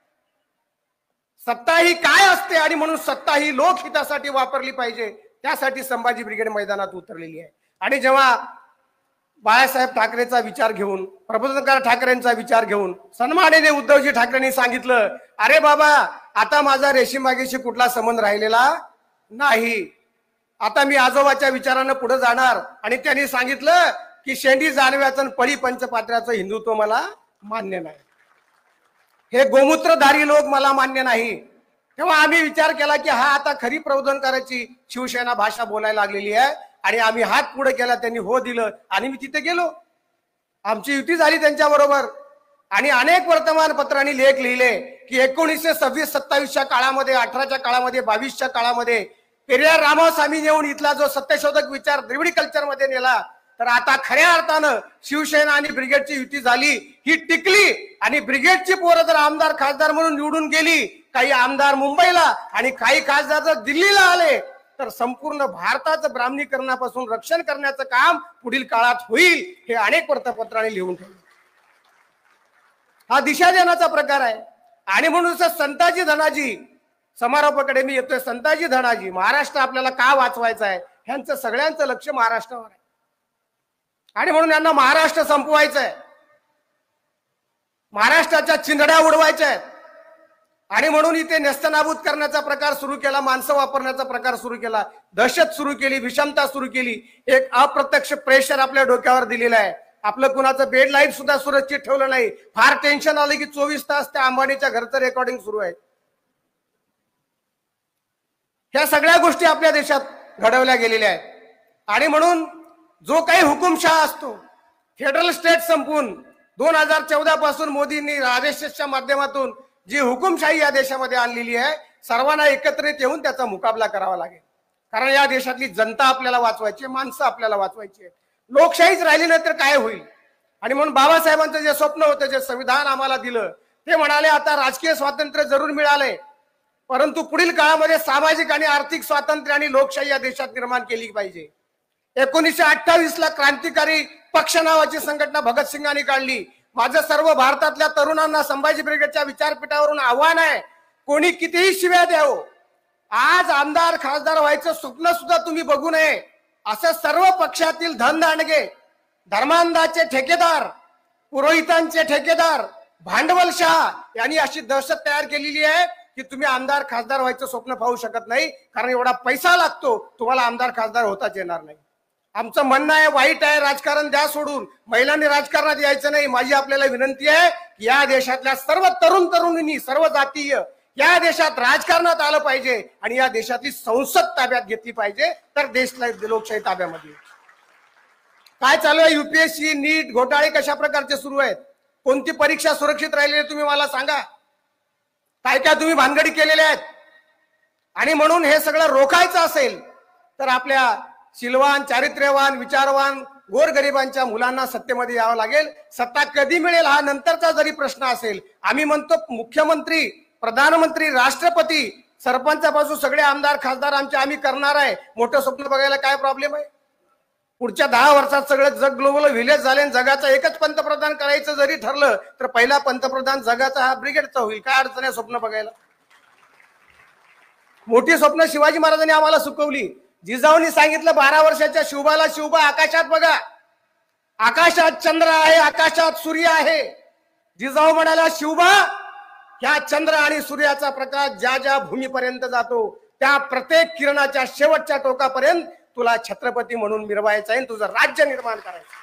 सत्ता ही काय असते आणि म्हणून सत्ता ही लोकहितासाठी वापरली पाहिजे, त्यासाठी संभाजी ब्रिगेड मैदानात उतरलेली आहे. आणि जेव्हा बाळासाहेब ठाकरेचा विचार घेऊन, प्रबोधनकार ठाकरेंचा विचार घेऊन सन्माननीय उद्धवजी ठाकरेंनी सांगितलं, अरे बाबा आता माझा रेशीम बागेशी कुठला संबंध राहिलेला नाही, आता मी आजोबाच्या विचारानं पुढे जाणार. आणि त्यांनी सांगितलं की शेंडी जानव्याचं पळी पंचपात्र्याचं हिंदुत्व मला मान्य नाही, हे गोमूत्रधारी लोक मला मान्य नाही. तेव्हा आम्ही विचार केला की हा आता खरी प्रबोधनकाराची शिवसेना भाषा बोलायला लागलेली आहे आणि आम्ही हात पुढे केला, त्यांनी हो दिलं आणि मी तिथे गेलो. आमची युती झाली त्यांच्या बरोबर आणि अनेक वर्तमानपत्रांनी लेख लिहिले की एकोणीसशे सव्वीस सत्तावीसच्या काळामध्ये, अठराच्या काळामध्ये, बावीसच्या काळामध्ये पेरियार रामास्वामी नेऊन इथला जो सत्यशोधक विचार द्रविडी कल्चर मध्ये नेला, तर आता खऱ्या अर्थानं शिवसेना आणि ब्रिगेडची युती झाली, ही टिकली आणि ब्रिगेडची पोरं जर आमदार खासदार म्हणून निवडून गेली, काही आमदार मुंबईला आणि काही खासदार जर दिल्लीला आले तर संपूर्ण भारताचं ब्राह्मणीकरणापासून रक्षण करण्याचं काम पुढील काळात होईल, हे अनेक वृत्तपत्रांनी लिहून ठेवले. हा दिशा देण्याचा प्रकार आहे. आणि म्हणून संताजी धनाजी समारोपाकडे मी येतोय. संताजी धनाजी, महाराष्ट्र आपल्याला का वाचवायचा आहे, ह्यांचं सगळ्यांचं लक्ष महाराष्ट्रावर आहे आणि म्हणून यांना महाराष्ट्र संपवायचं आहे, महाराष्ट्राच्या चिंधड्या उडवायच्या आहेत आणि म्हणून इथे नेस्तनाबूत करण्याचा प्रकार सुरू केला, माणसं वापरण्याचा प्रकार सुरू केला, दहशत सुरू केली, विषमता सुरू केली, एक अप्रत्यक्ष प्रेशर आपल्या डोक्यावर दिलेलं आहे. आपलं कुणाचं बेड लाईट सुद्धा सुरक्षित ठेवलं नाही. फार टेन्शन आलं की चोवीस तास त्या अंबानीच्या घरचं रेकॉर्डिंग सुरू आहे. ह्या सगळ्या गोष्टी आपल्या देशात घडवल्या गेलेल्या आहेत आणि म्हणून जो काही हुकुमशहा असतो, फेडरल स्टेट संपून दोन हजार चौदा पासून मोदींनी आरएसएसच्या माध्यमातून जी हुकुमशाही या देशामध्ये आणलेली आहे, सर्वांना एकत्रित येऊन त्याचा मुकाबला करावा लागेल. कारण या देशातली जनता आपल्याला वाचवायची, माणसं आपल्याला वाचवायची. लोकशाहीच राहिली नाही तर काय होईल? आणि म्हणून बाबासाहेबांचं जे स्वप्न होतं, जे संविधान आम्हाला दिलं, ते म्हणाले आता राजकीय स्वातंत्र्य जरूर मिळाले, परंतु पुढील काळामध्ये सामाजिक आणि आर्थिक स्वातंत्र्य आणि लोकशाही या देशात निर्माण केली पाहिजे. एकोणीसशे अठ्ठावीस ला क्रांतिकारी पक्ष नावाची संघटना भगतसिंगांनी काढली. माझं सर्व भारतातल्या तरुणांना संभाजी ब्रिगेडच्या विचारपीठावरून आव्हान आहे, कोणी कितीही शिव्या द्यावो, आज आमदार खासदार व्हायचं स्वप्न सुद्धा तुम्ही बघू नये, असं सर्व पक्षातील धनदांडगे, धर्मांधाचे ठेकेदार, पुरोहितांचे ठेकेदार, भांडवलशाह यांनी अशी दहशत तयार केलेली आहे की तुम्ही आमदार खासदार व्हायचं स्वप्न पाहू शकत नाही, कारण एवढा पैसा लागतो, तुम्हाला आमदार खासदार होताच येणार नाही. आमचं म्हणणं आहे, वाईट आहे, राजकारण द्या सोडून, महिलांनी राजकारणात यायचं नाही. माझी आपल्याला विनंती आहे की या देशातल्या सर्व तरुण तरुणींनी, सर्व जातीय या देशात राजकारणात आलं पाहिजे आणि या देशातली संसद ताब्यात घेतली पाहिजे, तर देशला लोकशाही ताब्यामध्ये. काय चालू आहे? युपीएससी, नीट घोटाळे कशा प्रकारचे सुरू आहेत? कोणती परीक्षा सुरक्षित राहिली आहे तुम्ही मला सांगा? काय काय तुम्ही भानगडी केलेल्या आहेत? आणि म्हणून हे सगळं रोखायचं असेल तर आपल्या शिलवान, चारित्र्यवान, विचारवान गोरगरिबांच्या मुलांना सत्तेमध्ये यावं लागेल. सत्ता कधी मिळेल हा नंतरचा जरी प्रश्न असेल, आम्ही म्हणतो मुख्यमंत्री, प्रधानमंत्री, राष्ट्रपती, सरपंचापासून सगळे आमदार खासदार आमचे आम्ही करणार आहे. मोठं स्वप्न बघायला काय प्रॉब्लेम आहे? पुढच्या दहा वर्षात सगळं जग ग्लोबल व्हिलेज झाले आणि जगाचा एकच पंतप्रधान करायचं जरी ठरलं तर पहिला पंतप्रधान जगाचा हा ब्रिगेडचा होईल. काय अडचण आहे स्वप्न बघायला? मोठी स्वप्न शिवाजी महाराजांनी आम्हाला सुचवली. जिजाऊंनी सांगितलं बारा वर्षाच्या शिवबाला, शिवबा आकाशात बघा, आकाशात चंद्र आहे, आकाशात सूर्य आहे. जिजाऊ म्हणाला, शिवबा ह्या चंद्र आणि सूर्याचा प्रकाश ज्या ज्या भूमीपर्यंत जातो त्या प्रत्येक किरणाच्या शेवटच्या टोकापर्यंत तुला छत्रपती म्हणून मिरवायचं आहे, तुझं राज्य निर्माण करायचं.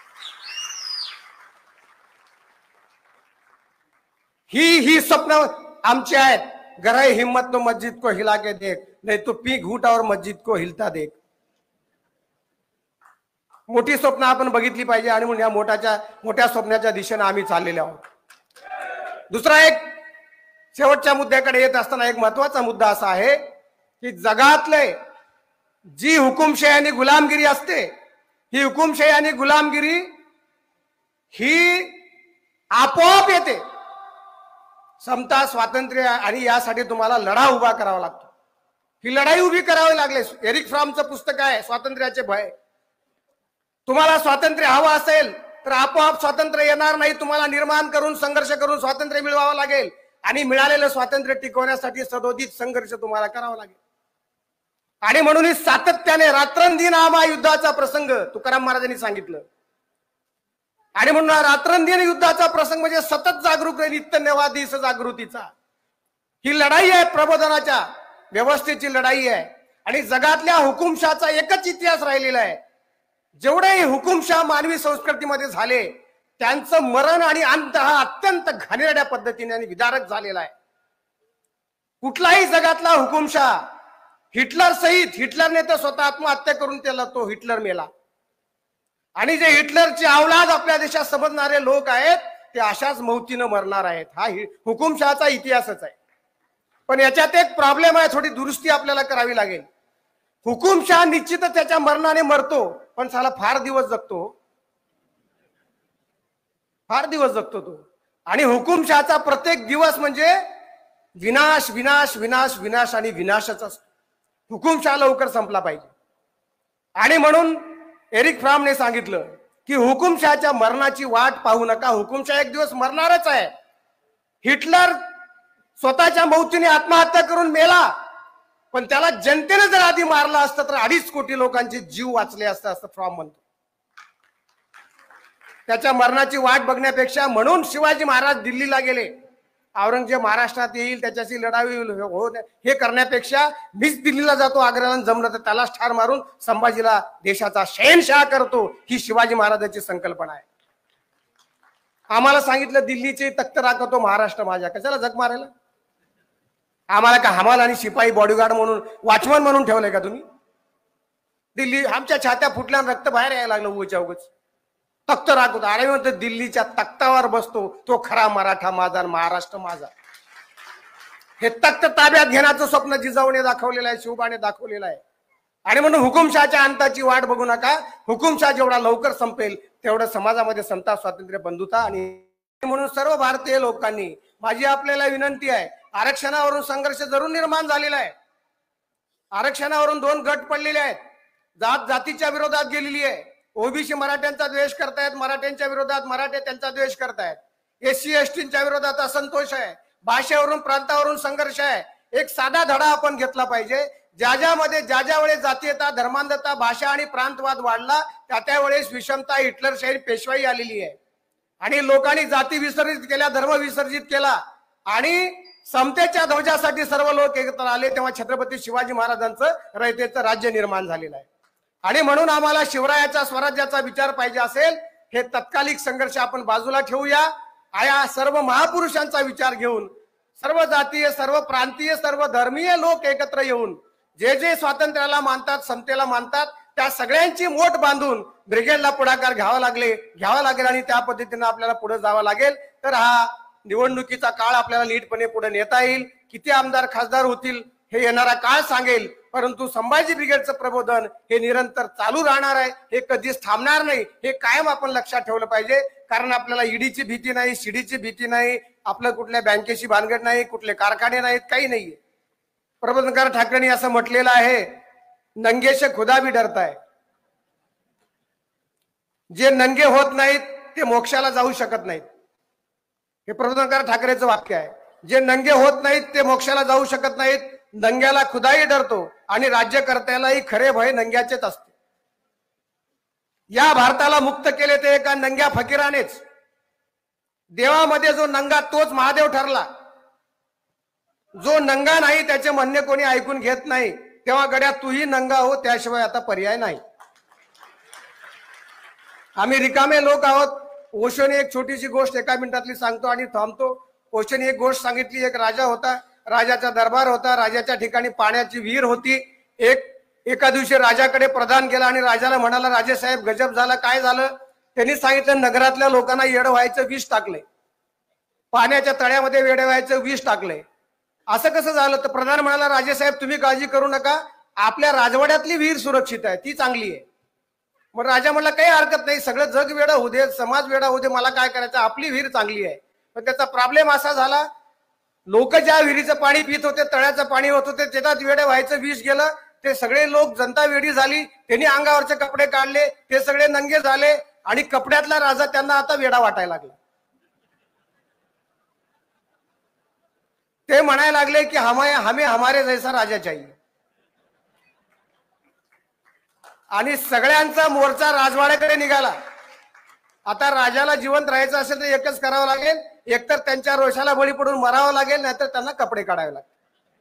ही ही स्वप्न आमची आहेत. गराई हिम्मत तो मस्जिद को हिला के देख, नहीं तो पी घूटा और मस्जिद को हिलता देख. मोठी स्वप्न आपण बघितली पाहिजे आणि म्हणून या मोठ्याच्या मोठ्या स्वप्नाच्या दिशेने आम्ही चाललेले आहोत। दुसरा एक शेवटच्या मुद्द्याकडे येत असताना एक महत्वाचा मुद्दा असा आहे की जगातले जी हुकुमशाही आणि गुलामगिरी असते, ही हुकुमशाही आणि गुलामगिरी ही आपोआप येते। समता, स्वातंत्र्य आणि यासाठी तुम्हाला लढा उभा करावा लागतो। ही लढाई उभी करावी लागली। एरिक फ्रॉमचं पुस्तक आहे स्वातंत्र्याचे भय। तुम्हाला स्वातंत्र्य हवं असेल तर आपोआप स्वातंत्र्य येणार नाही, तुम्हाला निर्माण करून संघर्ष करून स्वातंत्र्य मिळवावं लागेल आणि मिळालेलं स्वातंत्र्य टिकवण्यासाठी सदोदित संघर्ष तुम्हाला करावा लागेल। आणि म्हणून ही सातत्याने रात्रंदिन आम्हा युद्धाचा प्रसंग तुकाराम महाराजांनी सांगितलं आणि म्हणून रात्रंदिन युद्धाचा प्रसंग म्हणजे सतत जागरूक नित्य नवा दिस जागृतीचा। ही लढाई आहे, प्रबोधनाच्या व्यवस्थेची लढाई आहे आणि जगातल्या हुकुमशाचा एकच इतिहास राहिलेला आहे। जेवढे हुकुमशाह मानवी संस्कृतीमध्ये झाले त्यांचं मरण आणि अंत हा अत्यंत घाणेरड्या पद्धतीने आणि विदारक झालेला आहे। कुठलाही जगातला हुकुमशाह हिटलर सहित, हिटलरने तर स्वतः आत्महत्या करून त्याला तो हिटलर मेला आणि जे हिटलरची अवलाद आपल्या देशात समजणारे लोक आहेत ते अशाच मौतीनं मरणार आहेत। हा हुकुमशहाचा इतिहासच आहे। पण याच्यात एक प्रॉब्लेम आहे, थोडी दुरुस्ती आपल्याला करावी लागेल। हुकुमशाह निश्चितच त्याच्या मरणाने मरतो, पण साला फार दिवस जगतो, फार दिवस जगतो तो। आणि हुकुमशहाचा प्रत्येक दिवस म्हणजे विनाश विनाश विनाश विनाश आणि विनाशच असतो। हुकुमशाह लवकर संपला पाहिजे आणि म्हणून एरिक फ्रॉमने सांगितलं की हुकुमशहाच्या मरणाची वाट पाहू नका, हुकुमशाह एक दिवस मरणारच आहे। हिटलर स्वतःच्या मौतीने आत्महत्या करून मेला, पण त्याला जनतेने जर आधी मारलं असतं तर अडीच कोटी लोकांचे जीव वाचले असते असं फ्रॉम म्हणतो। त्याच्या मरणाची वाट बघण्यापेक्षा म्हणून शिवाजी महाराज दिल्लीला गेले, औरंगजेब महाराष्ट्रात येईल त्याच्याशी लढावी हो हे करण्यापेक्षा मीच दिल्लीला जातो, आग्र्याला जमलं तर त्यालाच ठार मारून संभाजीला देशाचा शहनशाह करतो, ही शिवाजी महाराजांची संकल्पना आहे। आम्हाला सांगितलं दिल्लीची तख्त राखतो महाराष्ट्र माझ्या, कशाला जग मारायला? आम्हाला का हमाल आणि शिपाई बॉडीगार्ड म्हणून वॉचमन म्हणून ठेवलंय का तुम्ही? दिल्ली आमच्या छात्या फुटल्या, रक्त बाहेर यायला लागलं उगाच उगाच। तख्त राखतो, अरे म्हणतो दिल्लीच्या तख्तावर बसतो तो खरा मराठा माझा, महाराष्ट्र माझा। हे तख्त ताब्यात घेण्याचं स्वप्न जिजाऊने दाखवलेलं आहे, शिवबाने दाखवलेलं आहे। आणि म्हणून हुकुमशहाच्या अंताची वाट बघू नका। हुकुमशहा जेवढा लवकर संपेल तेवढं समाजामध्ये समता, स्वातंत्र्य, बंधुता आणि म्हणून सर्व भारतीय लोकांनी माझी आपल्याला विनंती आहे, आरक्षणावरून संघर्ष जरूर निर्माण झालेला आहे। आरक्षणावरून दोन गट पडलेले आहेत, जात जातीच्या विरोधात गेलेली आहे। ओबीसी मराठ्यांचा द्वेष करतायत, मराठ्यांच्या विरोधात मराठे त्यांचा द्वेष करतायत। एससी एसटीच्या विरोधात असंतोष आहे, भाषेवरून प्रांतावरून संघर्ष आहे। एक साधा धडा आपण घेतला पाहिजे, ज्या ज्यामध्ये ज्या ज्या वेळेस जातीयता, धर्मांधता, भाषा आणि प्रांतवाद वाढला त्या त्यावेळेस विषमता, हिटलरशाही, पेशवाई आलेली आहे आणि लोकांनी जाती विसर्जित केल्या, धर्म विसर्जित केला आणि समतेच्या ध्वजासाठी सर्व लोक एकत्र आले, तेव्हा छत्रपती शिवाजी महाराजांचं रयतेचं राज्य निर्माण झालेलं आहे। आणि म्हणून आम्हाला शिवरायाच्या स्वराज्याचा विचार पाहिजे असेल, हे तत्कालिक संघर्ष आपण बाजूला ठेवूया। आया सर्व महापुरुषांचा विचार घेऊन सर्व जातीय, सर्व प्रांतीय, सर्व धर्मीय लोक एकत्र येऊन जे जे स्वातंत्र्याला मानतात, समतेला मानतात, त्या सगळ्यांची मोठ बांधून ब्रिगेडला पुढाकार घ्यावा लागले घ्यावा लागेल आणि त्या पद्धतीने आपल्याला पुढे जावं लागेल। तर हा निवडणुकीचा काळ आपल्याला नीटपणे पुढे नेता येईल। किती आमदार खासदार होतील हे येणारा काळ सांगेल, परंतु संभाजी ब्रिगेडचं प्रबोधन हे निरंतर चालू राहणार आहे, हे कधीच थांबणार नाही। हे कायम आपण लक्षात ठेवलं पाहिजे, कारण आपल्याला ईडीची भीती नाही, सीडीची भीती नाही, आपलं कुठल्या बँकेची भानगड नाही, कुठले कारखाने नाहीत, काही नाहीये। प्रबोधनकार ठाकरेंनी असं म्हटलेलं आहे, नंगे से खुदा भी डरता है। जे नंगे होत नाहीत ते मोक्षाला जाऊ शकत नाहीत, हे प्रबोधनकार ठाकरेंचं वाक्य आहे। जे नंगे होत नाहीत ते मोक्षाला जाऊ शकत नाहीत, नंग्याला खुदाही डरतो आणि राज्यकर्त्यालाही खरे भय नंग्याचेच असते। या भारताला मुक्त केले ते एका नंग्या फकीरानेच। देवामध्ये जो नंगा तोच महादेव ठरला, जो नंगा नाही त्याचे म्हणणे कोणी ऐकून घेत नाही, तेव्हा गड्या तूही नंगा हो, त्याशिवाय आता पर्याय नाही। आम्ही रिकामे लोक आहोत। ओशोने एक छोटीशी गोष्ट एका मिनिटातली सांगतो आणि थांबतो। ओशोने एक गोष्ट सांगितली, एक राजा होता, राजाचा दरबार होता, राजाच्या ठिकाणी पाण्याची विहीर होती। एक एका दिवशी राजाकडे प्रदान केला आणि राजाला म्हणाला, राजेसाहेब गजब झाला, काय झालं? त्यांनी सांगितलं, नगरातल्या लोकांना येड व्हायचं विष टाकलंय, पाण्याच्या तळ्यामध्ये वेड व्हायचं विष टाकलंय. असं कसं झालं? तर प्रधान म्हणाला, राजेसाहेब तुम्ही काळजी करू नका, आपल्या राजवाड्यातली विहीर सुरक्षित आहे, ती चांगली आहे. मग राजा म्हणला, काही हरकत नाही, सगळं जग वेडा होऊ दे, समाज वेडा होऊ दे, मला काय करायचं, आपली विहीर चांगली आहे. पण त्याचा प्रॉब्लेम असा झाला, लोक ज्या विहिरीचं पाणी पित होते, तळ्याचं पाणी होत होते, त्याच्यात वेडे व्हायचं विष गेलं. ते सगळे लोक, जनता वेडी झाली, त्यांनी अंगावरचे कपडे काढले, ते सगळे नंगे झाले आणि कपड्यातला राजा त्यांना आता वेडा वाटायला लागला. ते म्हणायला लागले की हमें हमें हमारे जैसा राजा चाहिए. आणि सगळ्यांचा मोर्चा राजवाड्याकडे निघाला. आता राजाला जिवंत राहायचं असेल तर एकच करावं लागेल, एकतर त्यांच्या रोषाला बळी पडून मरावं लागेल, नाहीतर त्यांना कपडे काढावे लागतील.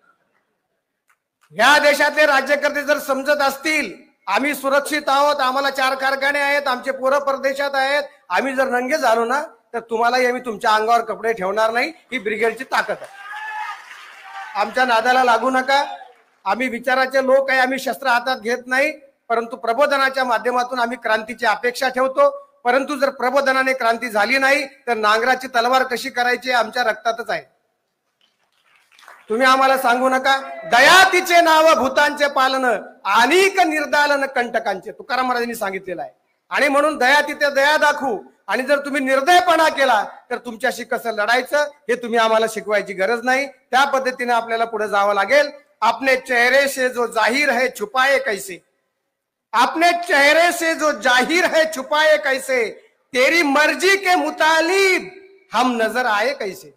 या देशातले राज्यकर्ते जर समजत असतील आम्ही सुरक्षित आहोत, आम्हाला चार कारखाने आहेत, आमचे पोरं परदेशात आहेत, आम्ही जर नंगे झालो ना तर तुम्हालाही आम्ही तुमच्या अंगावर कपडे ठेवणार नाही. ही ब्रिगेडची ताकद आहे. आमच्या नादाला लागू नका. आम्ही विचाराचे लोक आहे, आम्ही शस्त्र हातात घेत नाही, परंतु प्रबोधनाच्या माध्यमातून आम्ही क्रांतीची अपेक्षा ठेवतो. परंतु जर प्रबोधनाने क्रांती झाली नाही तर नांगराची तलवार कशी करायची आमच्या रक्तातच आहे. तुम्ही आम्हाला सांगू नका. दया तिचे नाव भूतांचे पालन, अनेक निर्दालन कंटकांचे, तुकाराम महाराजांनी सांगितलेलं आहे. आणि म्हणून दया तिथे दया दाखवू. आणि जर तुम्ही निर्दयपणा केला तर तुमच्याशी कसं लढायचं हे तुम्ही आम्हाला शिकवायची गरज नाही. त्या पद्धतीने आपल्याला पुढे जावं लागेल. अपने चेहरे से जो जाहीर है छुपाए कैसे, अपने चेहरे से जो जाहिर है छुपाए कैसे, तेरी मर्जी के मुतालिब हम नजर आए कैसे.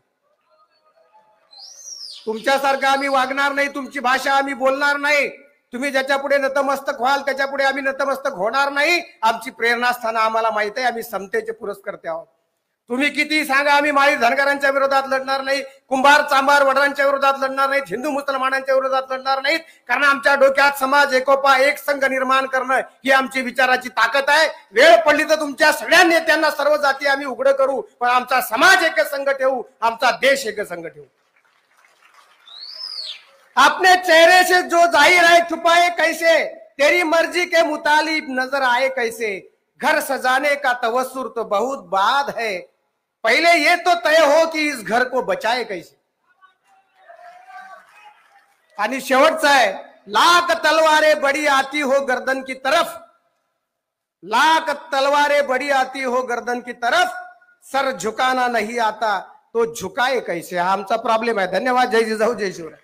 तुमच्यासारखं आम्ही वागणार नाही, तुमची भाषा आम्ही बोलणार नाही. तुम्ही ज्याच्या पुढे नतमस्तक व्हाल त्याच्या पुढे आम्ही नतमस्तक होणार नाही. आमची प्रेरणास्थानं आम्हाला माहित आहे, आम्ही समतेचे पुरस्कर्ते आहोत. तुम्ही किती सांगा, आम्ही माळी धनगरांच्या विरोधात लढणार नाही, कुंभार चांभार वडरांच्या विरोधात लढणार नाहीत, हिंदू मुसलमानांच्या विरोधात लढणार नाहीत. कारण आमच्या डोक्यात समाज एकोपा एक संघ निर्माण करणं ही आमची विचाराची ताकद आहे. वेळ पडली तर तुमच्या सगळ्या नेत्यांना सर्व जाती आम्ही उघड करू, पण आमचा समाज एक संघ ठेवू, आमचा देश एक संघ ठेवू. अपने चेहरे से जो जाहिर है छुपाए कैसे, तेरी मर्जी के मुतालिब नजर आए कैसे, घर सजाने का तवस्सुर तो बहुत बाद है, पहले ये तो तय हो कि इस घर को बचाए कैसे. आणि शेवटचा आहे, लाख तलवारें बड़ी आती हो गर्दन की तरफ, लाख तलवारें बड़ी आती हो गर्दन की तरफ, सर झुकाना नहीं आता तो झुकाए कैसे. हा आमचा प्रॉब्लेम आहे. धन्यवाद. जय जिजाऊ जय शिवराय.